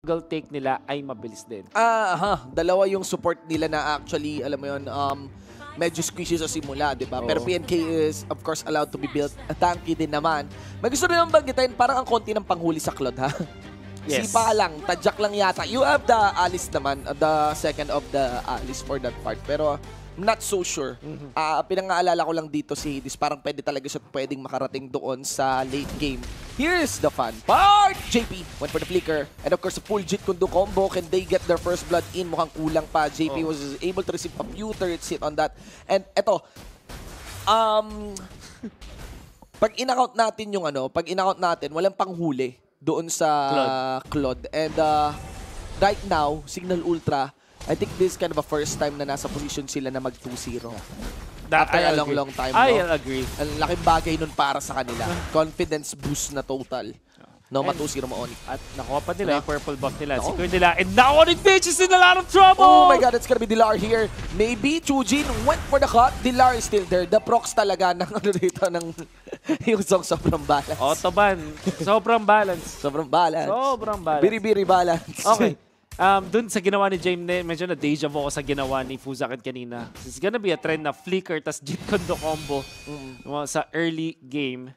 take nila ay mabilis din. Dalawa yung support nila na actually, alam mo yun, medyo squishy sa simula, di ba? Pero PNK is, of course, allowed to be built. Tanky din naman. May gusto rin naman banggitin, parang ang konti ng panghuli sa Claude, ha? Yes. Sipa lang, tadyak lang yata. You have the Alice naman, the second of the Alice for that part. Pero, not so sure. Pinangaalala ko lang dito si Hades, parang pwede talaga siya pwedeng makarating doon sa late game. Here's the fun part! JP went for the flicker. And of course, a full Jit Kundo combo. Can they get their first blood in? Mukhang kulang pa. JP was able to receive a few turrets hit on that. And eto, pag in-account natin yung walang panghuli doon sa Claude. And right now, Cignal Ultra, I think this is kind of a first time na nasa position sila na mag 2-0. After a long time. I'll agree. Ang laking bagay nun para sa kanila. Confidence boost na total. No, ma-2-0 mo Onic. At nakuha pa nila yung purple buff nila. Secure nila. And now Onic-PH is in a lot of trouble! Oh my god, it's gonna be Dilar here. Maybe Chujin went for the cut. Dilar is still there. The procs talaga ng dito ng yung song sobrang balance. Autoban. Sobrang balance. Sobrang balance. Sobrang balance. Biri-biri balance. Okay. Dun sa ginawa ni James, medyo na deja vu ako sa ginawa ni Fuzakin kanina. It's gonna be a trend na flicker tas Jit Kondo combo sa early game.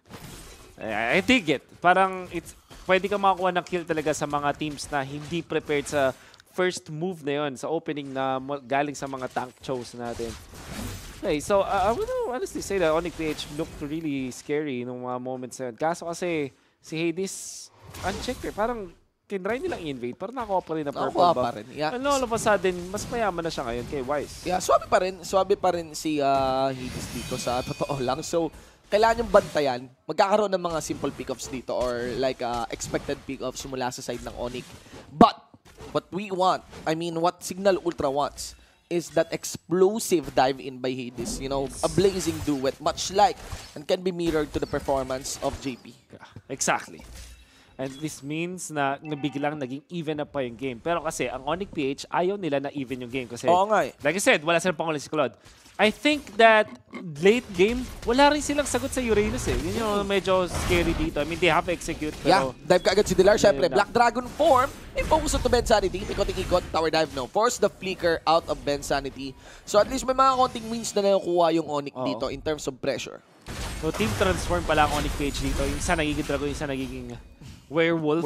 I dig it. Parang pwede ka makakuha ng kill talaga sa mga teams na hindi prepared sa first move na yun, sa opening na galing sa mga tank chose natin. Okay, so I would honestly say that Onic-PH looked really scary nung mga moments na yun. Kaso kasi si Hades, unchecked. Parang tinry nilang i-invade, pero nakuha pa rin na purple buff. Pa rin. Yeah. All of a sudden, mas mayaman na siya ngayon kay Wise. Yeah, swabe pa rin si Hades dito sa totoo lang. So, kailangan yung bantayan. Magkakaroon ng mga simple pickups dito or like expected pickups mula sa side ng Onic. But, what we want, what Cignal Ultra wants, is that explosive dive in by Hades. You know, a blazing duet, much like, and can be mirrored to the performance of JP. Yeah, exactly. And this means na biglang naging even up pa yung game. Pero kasi, ang Onic-PH, ayaw nila na even yung game. Kasi, like I said, wala silang pangulit si Claude. I think that late game, wala rin silang sagot sa Uranus eh. Yun yung medyo scary dito. They have to execute. Pero dive ka agad si Dilar. Siyempre, Black Dragon form. May focus on to Ben Sanity. May konting ikot. Tower dive no. Force the flicker out of Ben Sanity. So at least may mga konting wins na nakukuha yung Onic dito in terms of pressure. So team transform pala ang Onic-PH dito. Yung isa nagiging dragon, yung isa nagiging werewolf.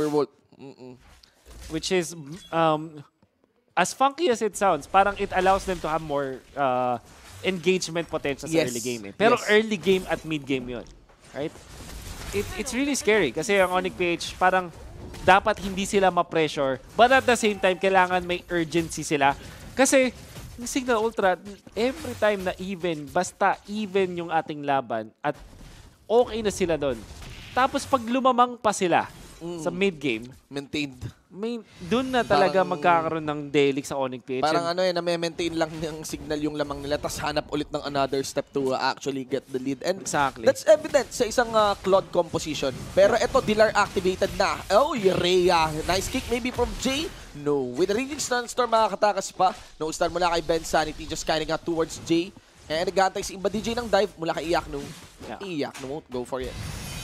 Which is, as funky as it sounds, parang it allows them to have more engagement potential sa early game. Pero early game at mid game yun. Right? It's really scary kasi ang Onic-PH parang dapat hindi sila ma-pressure but at the same time kailangan may urgency sila. Kasi yung Cignal Ultra, every time na even, basta even yung ating laban at okay na sila doon. Tapos pag lumamang pa sila sa mid game, maintained. Doon na talaga magkakaroon ng delik sa Onic-PH. Parang na-maintain lang ng Cignal yung lamang nila tapos hanap ulit ng another step to actually get the lead. And that's evident sa isang Claude composition. Pero ito, Dilar activated na. Oh, Rhea. Nice kick maybe from Jay. No. With the Raging Sunstorm, makakatakas pa. No stun mula kay Ben Sanity. Just kind of towards Jay. And nag-aantay si Imba DJ ng dive mula kay Iyakno. Iyakno won't go for it.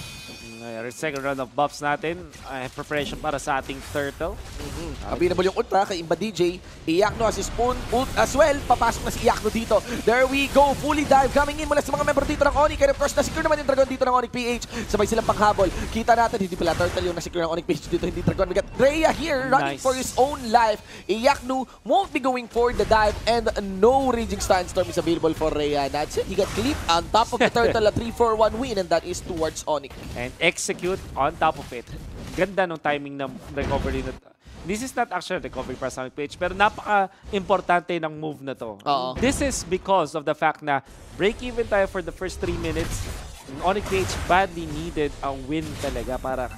Second round of buffs natin. Preparation para sa ating turtle. Available yung ultra kay Imba DJ. Iyakno as his own ult as well. Papasok na si Iyakno dito. There we go. Fully dive coming in mula sa mga member dito ng Onic. And of course, na-secure naman yung dragon dito ng Onic-PH. Sabay silang panghabol. Kita natin, hindi pala turtle yung na-secure ng Onic-PH dito. Hindi dragon. We got Rhea here running for his own life. Iyakno won't be going for the dive. And no Raging Sandstorm is available for Rhea. That's it. He got clipped on top of the turtle. A 3-4-1 win. And that is towards Onic. And execute on top of it. Ganda ng timing ng recovery. This is not actually recovery para sa Onic-PH, pero napaka-importante ng move na to. This is because of the fact na break-even tayo for the first 3 minutes. Onic-PH badly needed a win talaga para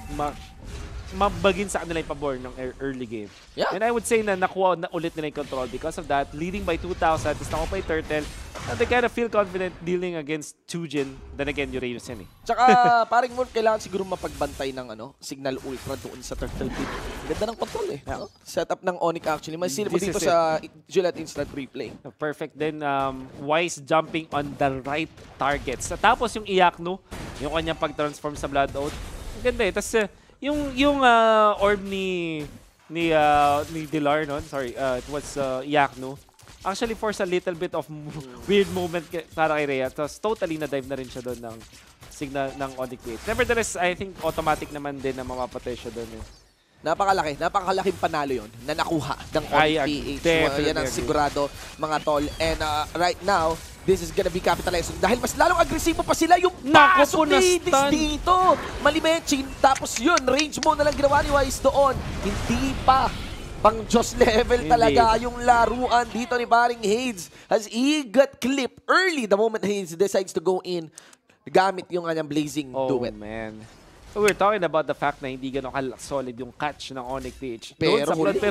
mabagin sa kanila yung pabor ng early game. And I would say na nakuha na ulit nila yung control because of that. Leading by 2,000, tapos nakuha pa yung turtle. And they kind of feel confident dealing against Chujin. Then again, Uranus yan eh. Tsaka paring Wolf, kailangan siguro mapagbantay ng Cignal Ultra doon sa turtle pit. Ganda ng control eh. Setup ng Onic actually. Masili mo dito sa Gillette Instant Replay. Perfect. Then Wise jumping on the right targets. Tapos yung Iyakno, yung kanyang pag-transform sa Blood Oath. Ganda eh. Tapos yung orb ni ni Dilar nun. Sorry, it was Yakno. Actually, force a little bit of weird movement para kay Rhea. Tapos totally na-dive na rin siya doon ng Cignal ng Onic PH. Nevertheless, I think automatic naman din na mamapatay siya doon. Napakalaking panalo yon na nakuha ng Onic PH. Yan ang sigurado, mga tol. And right now, this is gonna be capitalized. Dahil mas lalong agresibo pa sila yung pasok ni Hades dito. Malimechin. Tapos yun, range mo na lang ginawa ni Wise doon. Hindi pa pang Diyos level talaga yung laruan dito ni paring Hades. As he got clipped early the moment Hades decides to go in gamit yung kanyang blazing duet. Oh man. So we're talking about the fact na hindi gano'n solid yung catch ng Onic PH. Pero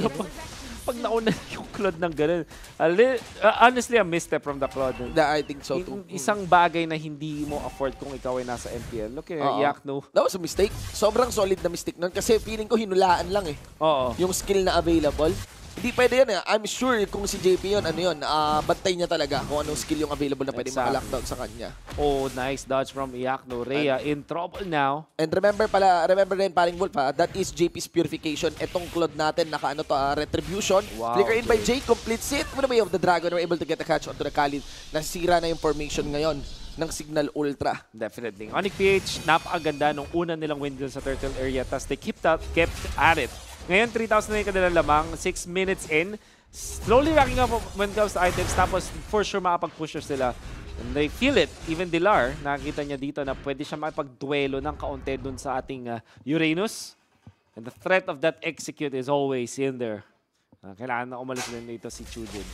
pag nauna yung Claude ng gano'n, honestly, a misstep from the Claude. I think so too. Isang bagay na hindi mo afford kung ikaw ay nasa MPL. Look at Yakno. That was a mistake. Sobrang solid na mistake nun kasi feeling ko hinulaan lang eh. Yung skill na available. Hindi pwede yan eh. I'm sure kung si JP yun, bantay niya talaga kung anong skill yung available na pwede maka-lockdown sa kanya. Oh, nice dodge from Yakno. Rhea in trouble now. And remember rin paring Wolf that is JP's purification. Etong Claude natin, retribution. Wow, flicker in by Jay, completes it. With the way of the Dragon, we're able to get a catch onto the Khalid. Nasira na yung formation ngayon ng Cignal Ultra. Definitely. Onic PH, napakaganda nung una nilang win dun sa turtle area. Tapos they kept at it. Ngayon, 3,000 na yung kanilang lamang. 6 minutes in. Slowly racking up when it comes to items. Tapos, for sure, makapag-pusher sila. And they feel it. Even Dilar, nakikita niya dito na pwede siya makipag-duelo ng kaunti dun sa ating Uranus. And the threat of that execute is always in there. Kailangan na umalis din dito si Chujin.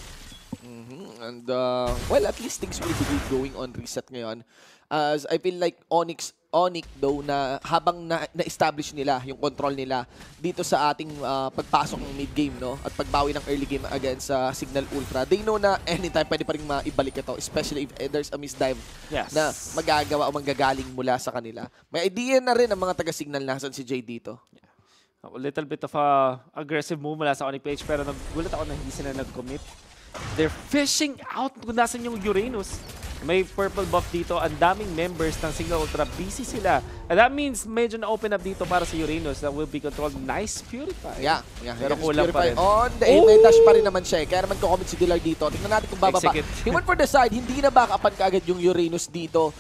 And, well, at least things will be going on reset ngayon. As I feel like Onic though na habang na-establish nila yung control nila dito sa ating pagpasok ng mid-game at pagbawi ng early game against Cignal Ultra, they know na anytime pwede pa rin maibalik ito, especially if there's a misdive na magagawa o manggagaling mula sa kanila. May idea na rin ang mga taga-Cignal nasan si Jay dito. A little bit of aggressive move mula sa Onic PH pero nagulat ako na hindi sila nag-commit. They're fishing out kung nasan yung Uranus. May purple buff dito. Ang daming members ng Cignal Ultra. Busy sila. And that means medyo na-open up dito para sa Uranus that will be controlled. Nice Purify. Yeah. Pero kulang pa rin. On the aim, may dash pa rin naman siya. Kaya naman ko-comment si Dilar dito. Tingnan natin kung bababa. He went for the side. Hindi na back-upan kaagad yung Uranus dito.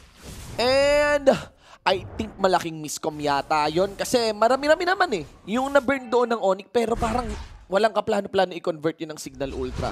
And I think malaking miscom yata yun. Kasi marami-rami naman eh. Yung na-burn doon ng Onic. Pero parang walang kaplano-plano i-convert yun ng Cignal Ultra.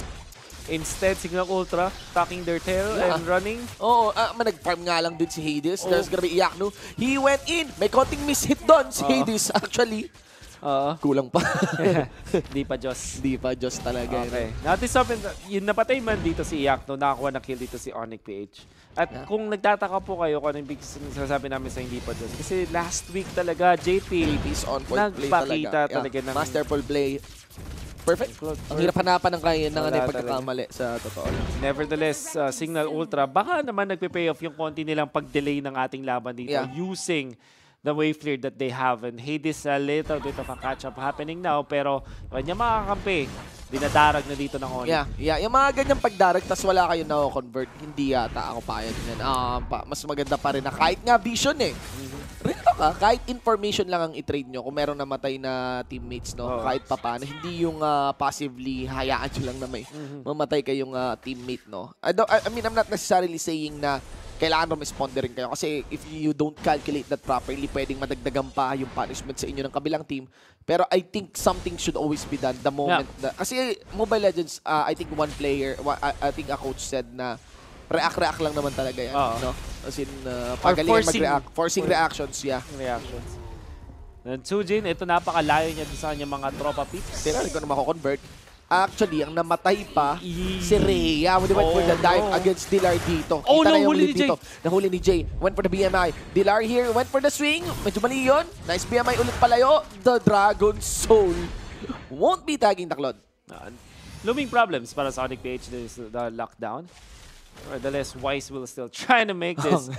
Instead, Cignal Ultra tucking their tail and running. Oo, nag-farm nga lang din si Hades. There's gonna be Yakno. He went in. May konting miss-hit doon si Hades actually. Kulang pa. Di pa Diyos. Di pa Diyos talaga. Okay. Yung napatay man dito si Yakno, nakakuha na kill dito si Onic PH. At kung nagtataka po kayo kung ano yung sinasabi namin sa hindi pa Diyos. Kasi last week talaga, JP's on point play talaga. Ng masterful play. Perfect. Ang hirap hanapan ng kaya ng pagkakamali sa totoo. Nevertheless, Cignal Ultra, baka naman nagpe-pay off yung konti nilang pag-delay ng ating laban dito using the wave clear that they have. And Hades, a little bit of a catch-up happening now, pero kanya makakampi. Dinadarag na dito ng Onic. Yeah. Yung mga ganyang pagdarag, tas wala kayo na-convert, hindi yata ako payag yan. Mas maganda pa rin na kahit nga vision eh. Rito ka, kahit information lang ang i-trade nyo kung meron namatay na teammates, kahit pa paano. Hindi yung passively hayaan nyo lang na may mamatay kayong teammate, I mean, I'm not necessarily saying na kailangan responder rin kayo. Kasi if you don't calculate that properly, pwedeng madagdagan pa yung punishment sa inyo ng kabilang team. Pero I think something should always be done the moment. Kasi Mobile Legends, I think one player, I think a coach said na react lang naman talaga yan. As in, pagalingan mag-react. Forcing reactions, Reactions. And Chujin, ito napakalayo niya sa kanyang mga tropa peeps. Kailangan ko na mako-convert. Actually, ang namatay pa, si Rhea. Went for the dive against Dilar dito. Nahuli ni Jay. Nahuli ni Jay. Went for the BMI. Dilar here, went for the swing. Medyo mali yun. Nice BMI ulit palayo. The Dragon Soul won't be tagging the Claude. Looming problems para sa Onic PH. This is the lockdown. Nevertheless, Wise will still try to make this.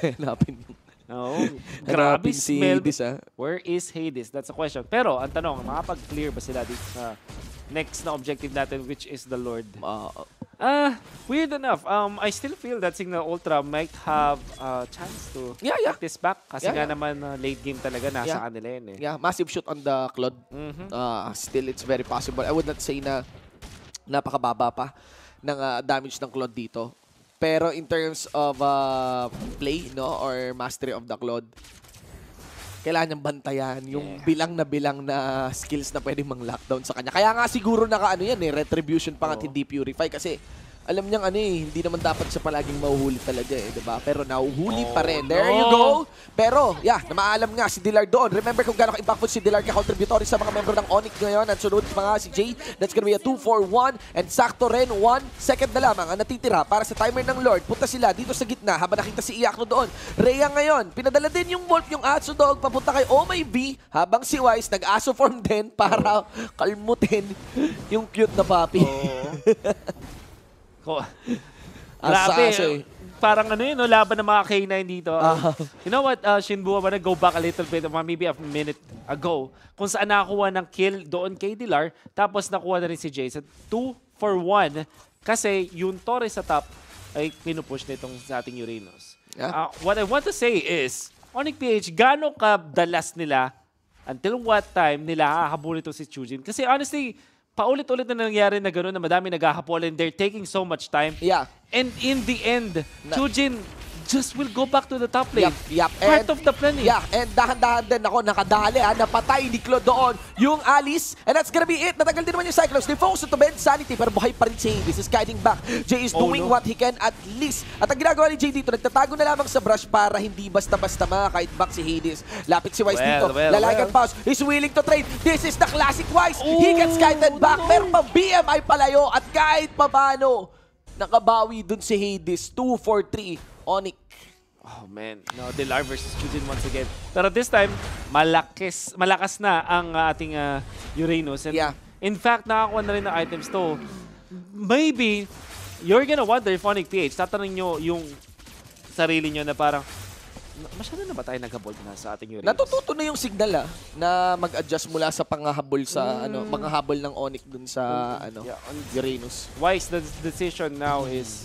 Grabe smell. Where is Hades? That's a question. Pero, ang tanong, makapag-clear ba sila dito sa next na objective natin, which is the Lord? Weird enough. I still feel that Cignal Ultra might have a chance to take this back. Kasi nga naman late game talaga nasa kanila yun eh. Yeah, massive shoot on the Claude. Still, it's very possible. I would not say na napakababa pa ng damage ng Claude dito. Pero in terms of play, no, or mastery of the Claude, kailangan niyang bantayan yung bilang na skills na pwedeng mang-lockdown sa kanya. Kaya nga siguro naka-ano yan eh, retribution pa nga hindi purify kasi alam niyang hindi naman dapat siya palaging mahuhuli talaga eh, diba? Pero nahuhuli pa rin. There you go! Pero, namaalam nga si Dillard doon. Remember kung gano'ng impactful si Dillard ka-contributory sa mga membro ng Onic ngayon. At sunod mga si Jay. That's gonna be a 2-4-1. And sakto rin, 1 second na lamang ang natitira para sa timer ng Lord. Punta sila dito sa gitna habang nakita si Iakno doon. Rhea ngayon, pinadala din yung Wolf, yung Atsu Dog, papunta kay Oh My B, habang si Wise nag-aso form din para kalmutin yung cute na puppy. Grabe. Parang no, laban ng mga K9 dito. You know what, Shinbu, I wanna go back a little bit, maybe a minute ago, kung saan nakakuha ng kill doon kay Dilar, tapos nakuha na rin si Jay. So, 2-for-1, kasi yung Torres sa top ay pinupush nitong sa ating Uranus. What I want to say is, Onic PH, gano'ng kadalas nila, until what time nila hahabulin ito si Chujin? Kasi honestly, paulit-ulit na nangyari na gano'n na madami naghahapol and they're taking so much time. And in the end, Chujin just will go back to the top lane. Part of the plan eh. And dahan-dahan din ako nakadali napatay ni Claude doon yung Alice. And that's gonna be it. Natagal din naman yung Cyclones. They focus to bed sanity pero buhay pa rin si This is guiding back. Jay is doing what he can at least. At ang ginagawa ni Jay dito, nagtatago na lamang sa brush para hindi basta-basta makakait back si Hades. Lapit si Wise dito. Lalagan pause. He's willing to trade. This is the classic Wise. He gets guided back. Meron pang BMI palayo at kahit paano nakabawi dun si Hades. 2-4-3. Onic. Oh man, no, Dilar versus Chujin once again. Pero this time, malakas na ang ating Uranus. And in fact, nakakuha na rin ng items to. Maybe, you're gonna wonder if Onic PH, tatanungin nyo yung sarili nyo na parang, masyado na ba tayo naghabol na sa ating Uranus? Natututo na yung Cignal na mag-adjust mula sa panghahabol sa panghahabol ng Onic dun sa Uranus. Wise, the decision now is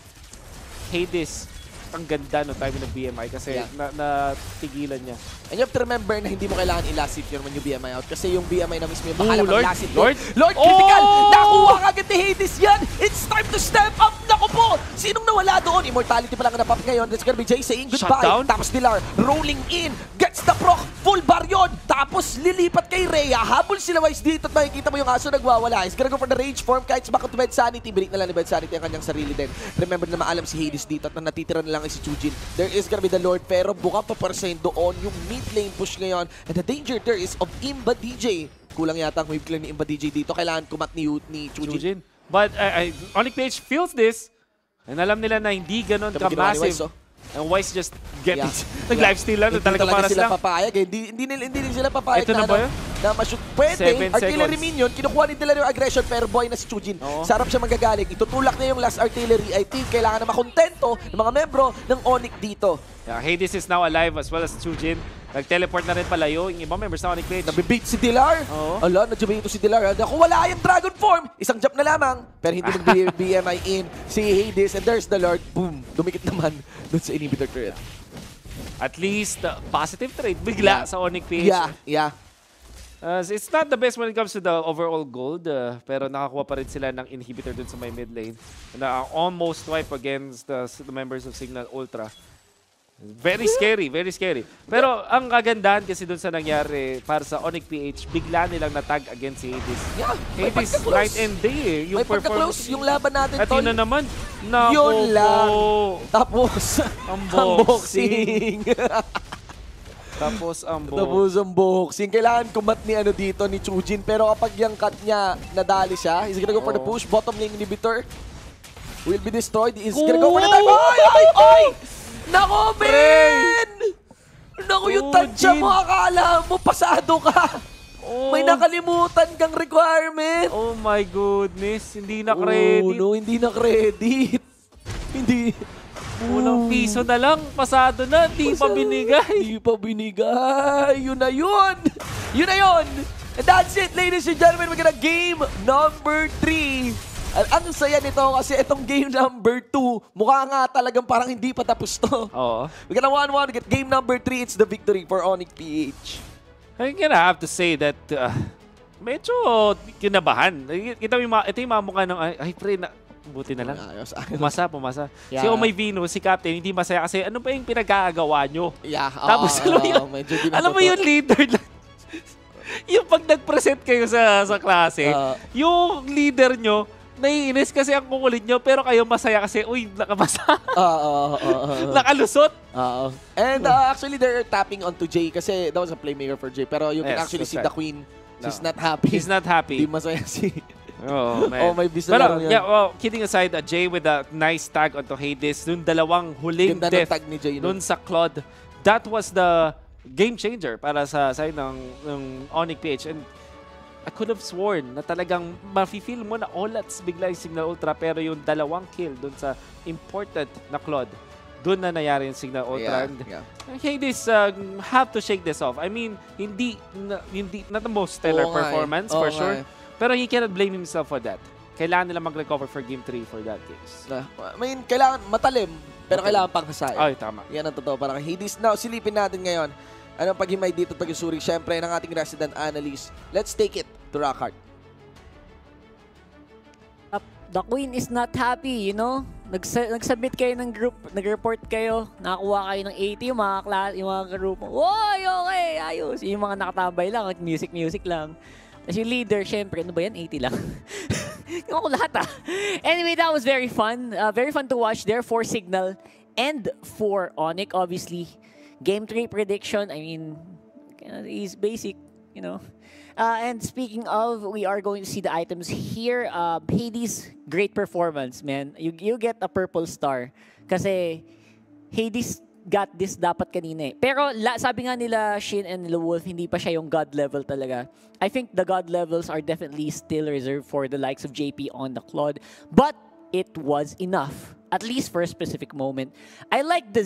Hades. Ang ganda no time ng BMI kasi natigilan niya. And you have to remember na hindi mo kailangan i-last hit yun when yung BMI out kasi yung BMI na mismo yung baka naman last hit. Lord critical! Nakuha kagad ni Hades yan! It's time to step up! Naku po! Sinong nawala doon? Immortality pa lang ang napap ngayon. That's gonna be Jay saying goodbye. Shutdown? Tapos Dilar rolling in. Gets the proc. Full bar yun. Tapos lilipat kay Rhea. Habol sila Wise dito at makikita mo yung aso nagwawala. He's gonna go for the rage form kahit sa back to Bed Sanity. Binik na lang ni Bed Sanity ang kanyang sarili din. Remember na maalam si Hades dito at natitira na lang si Chujin. There is gonna be the Lord pero buka pa percent doon yung mid lane push ngayon. And the danger there is of Imba DJ. Kulang yata ang wave clear ni Imba DJ dito. Kailangan kumat ni Chujin. But Onic PH feels this. And alam nila na hindi ganun ka-massive. And Wise just get it. Nag-lifesteal lang. Talaga paras lang. Papayag. Hindi sila papayag ito na ba yun? Na ma-shoot. Pwede. Artillery minion. Kinukuha ni Dilar yung aggression pero boy na si Chujin. Sarap siya magagaling. Itutulak niya yung last artillery. I think kailangan na makontento ng mga membro ng Onic dito. Hades is now alive as well as Chujin. Nag-teleport na rin palayo yung ibang members na Onic PH. Nabibait si Dilar. Ala, nadjabay ito si Dilar. Naku, wala yung Dragon Form. Isang jump na lamang. Pero hindi mag-BMI in si Hades. And there's the Lord. Boom. Dumikit naman dun sa inhibitor turret. At least, positive trade. Bigla sa Onic PH. It's not the best when it comes to the overall gold. Pero nakakuha pa rin sila ng inhibitor dun sa may mid lane. Na almost wipe against the members of Cignal Ultra. Very scary, very scary. Pero ang kagandahan kasi dun sa nangyari para sa Onic PH, bigla nilang natag against si Hades. Hades night and day may pagka-close yung laban natin, Tol. At yun na naman. Yun lang. Tapos, unboxing. Tapos ang unboxing. Kailangan kumat ni dito ni Chujin. Pero kapag yung cut niya, nadali siya, he's gonna go for the push. Bottom lane inhibitor will be destroyed. He's gonna go for the dive. Ay! Nako, Ben! Naku, yung tansya mo, akala mo, pasado ka. May nakalimutan kang requirement. Oh my goodness, hindi na-credit. Hindi na-credit. Hindi. Unang piso na lang, pasado na, hindi pa binigay. Hindi pa binigay. Yun na yun. Yun na yun. And that's it, ladies and gentlemen. We're gonna game number 3. Ang saya nito kasi itong game number 2, mukha nga talagang parang hindi pa tapos to. Oo. We got a 1-1. Get game number 3. It's the victory for Onic PH. I'm gonna have to say that medyo kinabahan. Ito yung mga mukha ng, ay pre, buti na lang. Ayos. Pumasa. Yeah. Si Omay Vino, si Captain, hindi masaya kasi ano ba yung pinagkagawa nyo? Yeah. Tapos alam mo yung leader lang. Yung pag nag-present kayo sa klase, yung leader nyo, naiinis kasi ang kukulit nyo, pero kayo masaya kasi, uy, nakabasa. Nakalusot. And actually, they're tapping onto Jay kasi that was a playmaker for Jay. Pero you can actually see the Queen. She's not happy. She's not happy. Hindi masaya si... Oh, man. May bisa pero, lang yan. yeah, well, kidding aside, Jay with a nice tag onto Hades, dun dalawang huling death tag ni Jay, dun sa Claude, that was the game changer para sa side ng Onic PH. And I could have sworn na talagang mafe-feel mo na all-outs bigla yung Cignal Ultra, pero yung dalawang kill dun sa important na Claude, dun na nangyari yung Cignal Ultra. Hades have to shake this off. I mean, hindi not the most stellar performance for sure. Pero he cannot blame himself for that. Kailangan nila mag-recover for Game 3 for that case. I mean, kailangan matalim, pero kailangan pang hasaya. Ay, tama. Yan ang totoo. Parang Hades. Now, silipin natin ngayon. Anong paghimay dito, pag-usuri? Siyempre, ng ating resident analyst. Let's take it to Rockhart. The Queen is not happy, you know? Nagsubmit kayo ng group, nag-report kayo, nakakuha kayo ng 80, yung mga group mo. Woy, okay, ayos. Yung mga nakatambay lang, music lang. Tapos yung leader, syempre, ano ba yan? 80 lang. Yung ako lahat Anyway, that was very fun. Very fun to watch there for Cignal and for Onic, obviously. Game 3 prediction, I mean, is basic, you know. And speaking of, we are going to see the items here. Hades, great performance, man. You get a purple star. Kasi Hades got this dapat kanina eh. Pero sabi nga nila Shin and nila Wolf, hindi pa siya yung God level talaga. I think the God levels are definitely still reserved for the likes of JP on the Claude. But it was enough, at least for a specific moment. I like the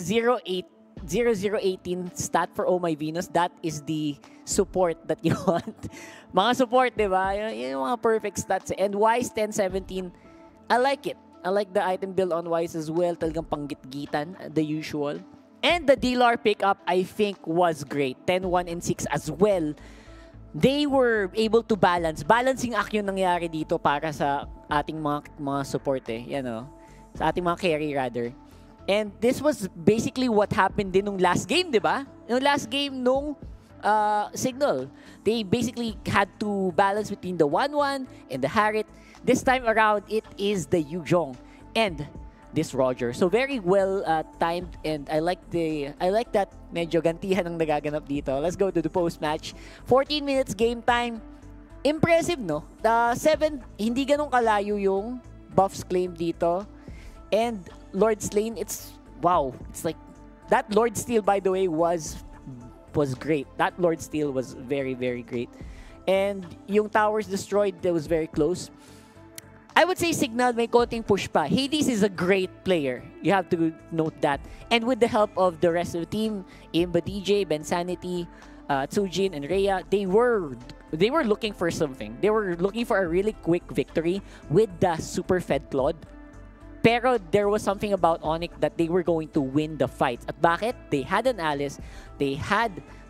0018 stat for Oh My Venus. That is the support that you want. Mga support, di ba? Yung mga perfect stats. And Wise 1017, I like it. I like the item build on Wise as well. Talagang panggit-gitan, the usual. And the DLR pickup, I think, was great. 10, 1, and 6 as well. They were able to balance. Balancing act yung nangyari dito para sa ating mga support eh. You know? Sa ating mga carry rather. And this was basically what happened din nung last game, di ba? Nung last game nung Cignal. They basically had to balance between the 1-1 and the Harriet. This time around, it is the Yuzhong and this Roger. So very well timed, and I like that medyo gantihan ang nagaganap dito. Let's go to the post-match. 14 minutes game time. Impressive, no? 7, hindi ganun kalayo yung buffs claim dito. And Lord Slain, it's wow. It's like that Lord Steal, by the way, was great. That Lord Steal was very, very great. And yung towers destroyed, that was very close. I would say Cignal may konting push pa. Hades is a great player. You have to note that. And with the help of the rest of the team, Imba DJ, Ben Sanity, Tsujin, and Rhea, they were looking for something. They were looking for a really quick victory with the super fed Claude. Pero there was something about Onic that they were going to win the fight. At bakit? They had an Alice. They had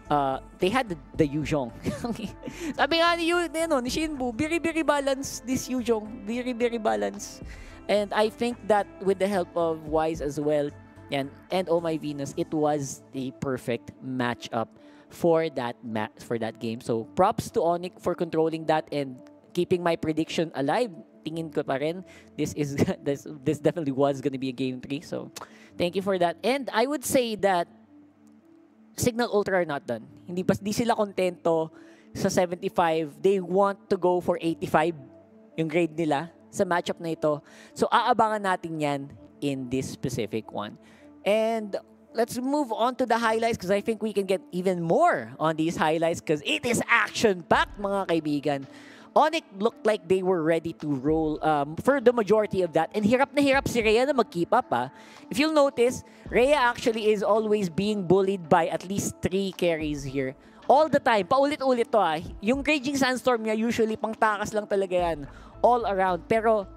the Yuzhong. Sabi nga ni Shinbu, very balance this Yuzhong. Very balance. And I think that with the help of Wise as well, and Oh My Venus, it was the perfect matchup for that game. So props to Onic for controlling that and keeping my prediction alive. Tingin ko pa rin, this definitely was gonna be a game 3. So thank you for that. And I would say that Cignal Ultra are not done. Hindi sila kontento sa 75. They want to go for 85 yung grade nila sa matchup na ito. So aabangan natin yan in this specific one. And let's move on to the highlights because I think we can get even more on these highlights because it is action-packed, mga kaibigan. Onic looked like they were ready to roll for the majority of that. And hirap na hirap si Rhea na mag-keep up. If you'll notice, Rhea actually is always being bullied by at least 3 carries here. All the time. Paulit-ulit to. Yung Raging Sandstorm niya, usually pangtakas lang talaga yan. All around. Pero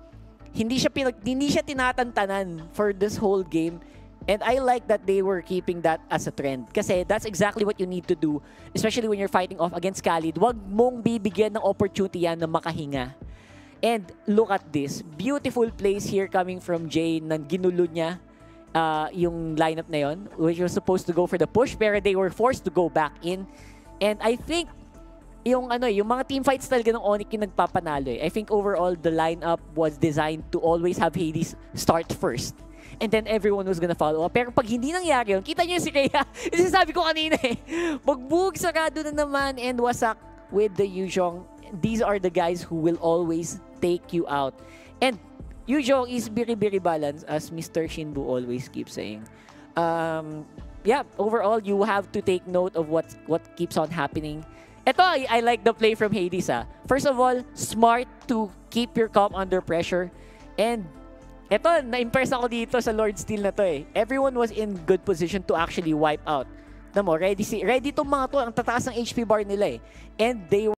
hindi siya tinatantanan for this whole game. And I like that they were keeping that as a trend. Kasi that's exactly what you need to do, especially when you're fighting off against Khalid. Wag mong bibigyan ng opportunity yan na makahinga. And look at this. Beautiful plays here coming from Jay na ginulo niya yung lineup na yon, which was supposed to go for the push, pero they were forced to go back in. And I think yung mga team fights talaga ng Onic yung nagpapanalo eh. I think overall the lineup was designed to always have Hades start first. And then everyone was gonna follow up. Pero pag hindi nangyari yun, kita nyo si Rhea. Sinasabi ko kanina eh. Magbug sarado na naman and wasak with the Yuzhong. These are the guys who will always take you out. And Yuzhong is very balanced, as Mr. Shinbu always keeps saying. Yeah, overall, you have to take note of what keeps on happening. Ito, I like the play from Hades. First of all, smart to keep your comp under pressure. And ito, na-impress ako dito sa Lord Steel na to eh. Everyone was in good position to actually wipe out. Ready tong mga to, ang tataas ng HP bar nila eh. And they